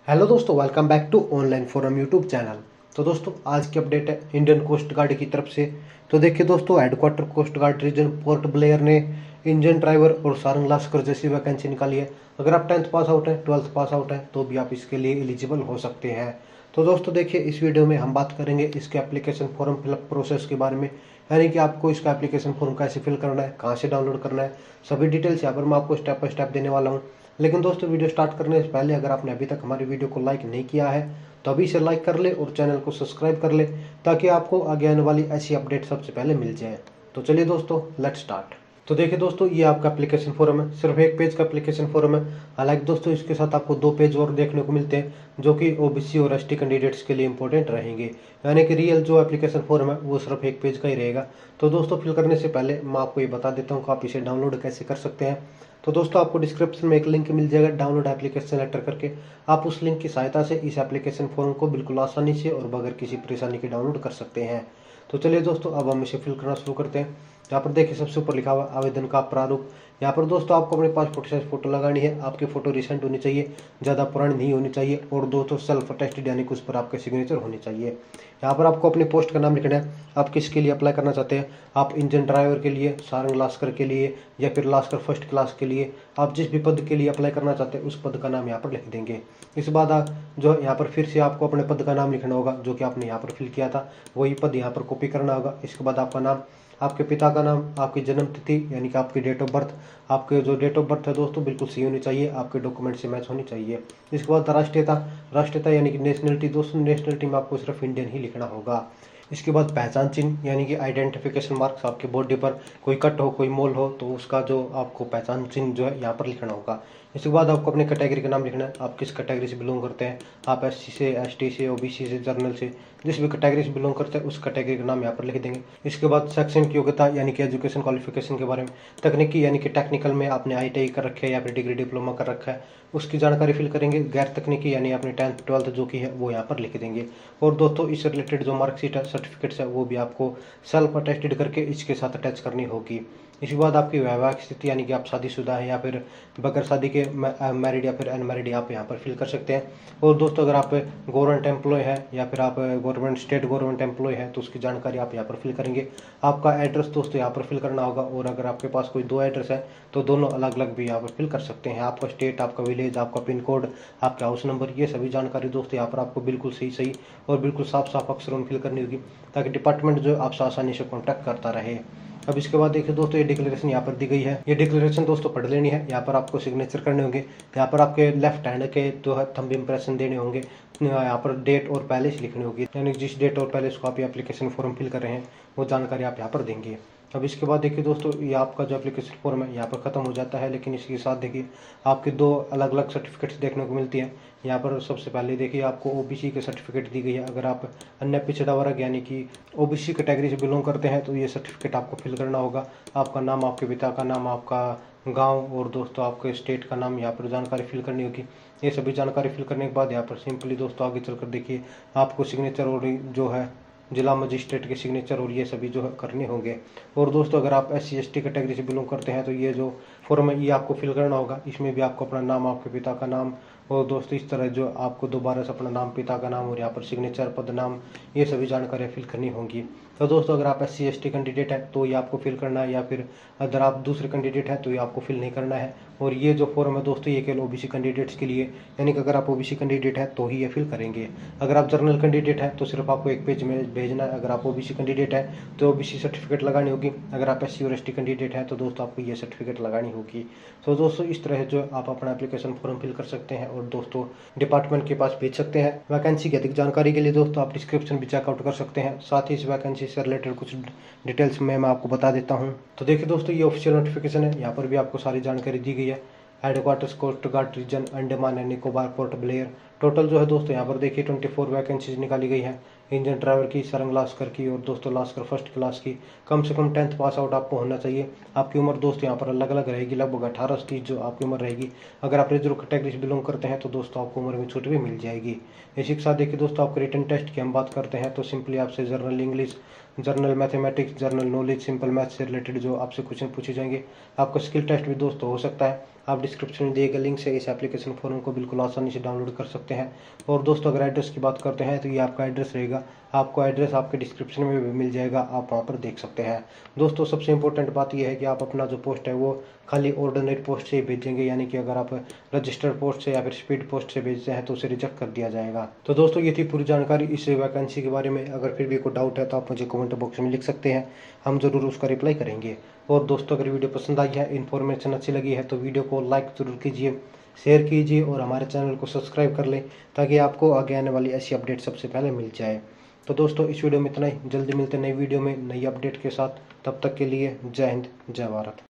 Hello दोस्तों, welcome back to online forum YouTube channel. तो दोस्तों, आज की अपडेट है इंडियन कोस्ट गार्ड की तरफ से। तो देखिए दोस्तों, headquarter coast guard region Port Blair ने इंजन ड्राइवर और सारंग लास्कर जैसी वैकेंसी निकाली है। अगर आप 10th पास आउट हैं, 12th पास आउट हैं, तो भी आप इसके लिए एलिजिबल हो सकते हैं। तो दोस्तों देखिए, इस वीडियो में हम बात करेंगे इसके एप्लीकेशन फॉर्म फिलअप प्रोसेस के बारे में, यानी कि आपको इसका एप्लीकेशन फॉर्म कैसे फिल करना है, कहाँ से डाउनलोड करना है, सभी डिटेल्स यहाँ पर मैं आपको स्टेप बाय स्टेप देने वाला हूँ। लेकिन दोस्तों, वीडियो स्टार्ट करने से पहले अगर आपने अभी तक हमारी वीडियो को लाइक नहीं किया है तो अभी इसे लाइक कर ले और चैनल को सब्सक्राइब कर ले, ताकि आपको आगे आने वाली ऐसी अपडेट सबसे पहले मिल जाए। तो चलिए दोस्तों, लेट्स स्टार्ट। तो देखिए दोस्तों, ये आपका एप्लीकेशन फॉर्म है, सिर्फ एक पेज का एप्लीकेशन फॉर्म है। हालांकि दोस्तों, इसके साथ आपको 2 पेज और देखने को मिलते हैं, जो कि ओबीसी और एसटी कैंडिडेट्स के लिए इंपॉर्टेंट रहेंगे। यानी कि रियल जो एप्लीकेशन फॉर्म है वो सिर्फ एक पेज का ही रहेगा। तो दोस्तों, फिल करने से पहले मैं आपको ये बता देता हूँ कि आप इसे डाउनलोड कैसे कर सकते हैं। तो दोस्तों, आपको डिस्क्रिप्शन में एक लिंक मिल जाएगा डाउनलोड एप्लीकेशन लेटर करके। आप उस लिंक की सहायता से इस एप्लीकेशन फॉर्म को बिल्कुल आसानी से और बगैर किसी परेशानी के डाउनलोड कर सकते हैं। तो चलिए दोस्तों, अब हम इसे फिल करना शुरू करते हैं। यहाँ पर देखिए, सबसे ऊपर लिखा हुआ आवेदन का प्रारूप। यहाँ पर दोस्तों आपको अपने पास फोटो साइज फोटो लगानी है। आपकी फोटो रिसेंट होनी चाहिए, ज़्यादा पुरानी नहीं होनी चाहिए, और दोस्तों सेल्फ अटेस्टेड यानी कि उस पर आपके सिग्नेचर होनी चाहिए। यहाँ पर आपको अपनी पोस्ट का नाम लिखना है, आप किसके लिए अप्लाई करना चाहते हैं। आप इंजन ड्राइवर के लिए, सारंग लास्कर के लिए, या फिर लास्कर फर्स्ट क्लास के लिए, आप जिस भी पद के लिए अप्लाई करना चाहते हैं उस पद का नाम यहाँ पर लिख देंगे। इस बाद जो यहाँ पर फिर से आपको अपने पद का नाम लिखना होगा, जो कि आपने यहाँ पर फिल किया था, वही पद यहाँ पर कॉपी करना होगा। इसके बाद आपका नाम, आपके पिता का नाम, आपकी जन्म तिथि यानी कि आपकी डेट ऑफ बर्थ। आपके जो डेट ऑफ बर्थ है दोस्तों बिल्कुल सही होनी चाहिए, आपके डॉक्यूमेंट से मैच होनी चाहिए। इसके बाद राष्ट्रीयता, राष्ट्रीयता यानी कि नेशनलिटी। दोस्तों, नेशनलिटी में आपको सिर्फ इंडियन ही लिखना होगा। इसके बाद पहचान चिन्ह यानी कि आइडेंटिफिकेशन मार्क्स, आपके बॉडी पर कोई कट हो, कोई मोल हो, तो उसका जो आपको पहचान चिन्ह जो है यहाँ पर लिखना होगा। इसके बाद आपको अपने कैटेगरी का नाम लिखना है, आप किस कैटेगरी से बिलोंग करते हैं। आप एससी से, एसटी से, ओबीसी से, जर्नल से, जिस भी कैटेगरी से बिलोंग करते हैं उस कैटेगरी का नाम यहाँ पर लिख देंगे। इसके बाद शैक्षणिक योग्यता यानी कि एजुकेशन क्वालिफिकेशन के बारे में, तकनीकी यानी कि टेक्निकल में आपने आईटीआई कर रखे है या फिर डिग्री डिप्लोमा कर रखा है, उसकी जानकारी फिल करेंगे। गैर तकनीकी यानी अपने 10th 12th जो की है वो यहाँ पर लिख देंगे। और दोस्तों, इससे रिलेटेड जो मार्कशीट है, सर्टिफिकेट्स है, वो भी आपको सेल्फ अटेस्टेड करके इसके साथ अटैच करनी होगी। इसके बाद आपकी वैवाहिक स्थिति यानी कि आप शादीशुदा है या फिर बगैर शादी के मैरिड या फिर अनमैरिड, आप यहाँ पर फिल कर सकते हैं। और दोस्तों, अगर आप गवर्नमेंट एम्प्लॉय है या फिर आप गवर्नमेंट स्टेट गवर्नमेंट एम्प्लॉय है तो उसकी जानकारी आप यहाँ पर फिल करेंगे। आपका एड्रेस दोस्तों यहाँ पर फिल करना होगा, और अगर आपके पास कोई 2 एड्रेस है तो दोनों अलग अलग भी यहाँ पर फिल कर सकते हैं। आपका स्टेट, आपका विलेज, आपका पिन कोड, आपका हाउस नंबर, ये सभी जानकारी दोस्तों यहाँ पर आपको बिल्कुल सही सही और बिल्कुल साफ साफ अक्षरों में फिल करनी होगी, ताकि डिपार्टमेंट जो आपसे आसानी से कॉन्टैक्ट करता रहे। अब इसके बाद देखिए दोस्तों, ये डिक्लेरेशन यहाँ पर दी गई है। ये डिक्लेरेशन दोस्तों पढ़ लेनी है। यहाँ पर आपको सिग्नेचर करने होंगे, यहाँ पर आपके लेफ्ट हैंड के जो है थंब इंप्रेशन देने होंगे। यहाँ पर डेट और पैलेस लिखनी होगी, यानी जिस डेट और पैलेस को आप एप्लीकेशन फॉर्म फिल कर रहे हैं वो जानकारी आप यहाँ पर देंगे। अब इसके बाद देखिए दोस्तों, ये आपका जो एप्लीकेशन फॉर्म है यहाँ पर ख़त्म हो जाता है, लेकिन इसके साथ देखिए आपके 2 अलग अलग सर्टिफिकेट्स देखने को मिलती हैं। यहाँ पर सबसे पहले देखिए आपको ओबीसी के सर्टिफिकेट दी गई है। अगर आप अन्य पिछड़ा वर्ग यानी कि ओबीसी कैटेगरी से बिलोंग करते हैं तो ये सर्टिफिकेट आपको फिल करना होगा। आपका नाम, आपके पिता का नाम, आपका गांव और दोस्तों आपके स्टेट का नाम यहाँ पर जानकारी फिल करनी होगी। ये सभी जानकारी फिल करने के बाद यहाँ पर सिंपली दोस्तों आगे चलकर देखिए आपको सिग्नेचर और जो है जिला मजिस्ट्रेट के सिग्नेचर और ये सभी जो है करने होंगे। और दोस्तों, अगर आप एससी एसटी कैटेगरी से बिलोंग करते हैं तो ये जो फॉर्म है ये आपको फिल करना होगा। इसमें भी आपको अपना नाम, आपके पिता का नाम, और दोस्तों इस तरह जो आपको दोबारा से अपना नाम, पिता का नाम और यहाँ पर सिग्नेचर, पद नाम, ये सभी जानकारियाँ फिल करनी होंगी। तो दोस्तों, अगर आप एससी एसटी कैंडिडेट हैं तो ये आपको फिल करना है, या फिर अगर आप दूसरे कैंडिडेट हैं तो ये आपको फिल नहीं करना है। और ये जो फॉर्म है दोस्तों ये केवल ओबीसी कैंडिडेट्स के लिए, यानी कि अगर आप ओबीसी कैंडिडेट हैं तो ही ये फिल करेंगे। अगर आप जनरल कैंडिडेट हैं तो सिर्फ आपको एक पेज में भेजना है। अगर आप ओबीसी कैंडिडेट हैं तो ओबीसी सर्टिफिकेट लगानी होगी। अगर आप एससी और एसटी कैंडिडेट हैं तो दोस्तों आपको ये सर्टिफिकेट लगानी होगी। तो दोस्तों, इस तरह जो आप अपना एप्लीकेशन फॉर्म फिल कर सकते हैं और दोस्तों डिपार्टमेंट के पास भेज सकते हैं। वैकेंसी की अधिक जानकारी के लिए दोस्तों आप डिस्क्रिप्शन भी चेकआउट कर सकते हैं। साथ ही इस वैकेंसी से रिलेटेड कुछ डिटेल्स मैं आपको बता देता हूँ। तो देखिए दोस्तों, ये ऑफिशियल नोटिफिकेशन है, यहाँ पर भी आपको सारी जानकारी दी गई है। Headquarters coast guard region, Andaman and Nicobar, Port Blair. Total जो है दोस्तों यहाँ पर देखिए 24 वैकेंसीज निकाली गई है। इंजन ड्राइवर की, सारंग लास्कर की और दोस्तों लास्कर फर्स्ट क्लास की। कम से कम 10th पास आउट आपको होना चाहिए। आपकी उम्र दोस्तों यहाँ पर अलग अलग रहेगी, लगभग 18 से 30 जो आपकी उम्र रहेगी। अगर आप रिजर्व कैटेगरी से बिलोंग करते हैं तो दोस्तों आपको उम्र में छूट भी मिल जाएगी। इसी के साथ देखिए दोस्तों, आपके रिटन टेस्ट की हम बात करते हैं तो सिंपली आपसे general English, general mathematics, general knowledge, simple math से रिलेटेड जो आपसे क्वेश्चन पूछे जाएंगे। आपका स्किल टेस्ट भी दोस्तों हो सकता है। आप डिस्क्रिप्शन में दिए गए लिंक से इस एप्लीकेशन फॉर्म को बिल्कुल आसानी से डाउनलोड कर सकते हैं। सकते हैं। और दोस्तों अगर एड्रेस की बात करते हैं तो ये आपका एड्रेस रहेगा, आपको एड्रेस आपके डिस्क्रिप्शन में भी मिल जाएगा, आप वहाँ पर देख सकते हैं। दोस्तों सबसे इंपॉर्टेंट बात यह है कि आप अपना जो पोस्ट है वो खाली ऑर्डिनेट पोस्ट से ही भेजेंगे, यानी कि अगर आप रजिस्टर्ड पोस्ट से या फिर स्पीड पोस्ट से भेजते हैं तो उसे रिजेक्ट कर दिया जाएगा। तो दोस्तों ये थी पूरी जानकारी इस वैकेंसी के बारे में। अगर फिर भी कोई डाउट है तो आप मुझे कमेंट बॉक्स में लिख सकते हैं, हम ज़रूर उसका रिप्लाई करेंगे। और दोस्तों अगर वीडियो पसंद आई है, इन्फॉर्मेशन अच्छी लगी है तो वीडियो को लाइक ज़रूर कीजिए, शेयर कीजिए और हमारे चैनल को सब्सक्राइब कर लें ताकि आपको आगे आने वाली ऐसी अपडेट सबसे पहले मिल जाए। तो दोस्तों इस वीडियो में इतना ही, जल्दी मिलते हैं नई वीडियो में नई अपडेट के साथ। तब तक के लिए जय हिंद, जय भारत।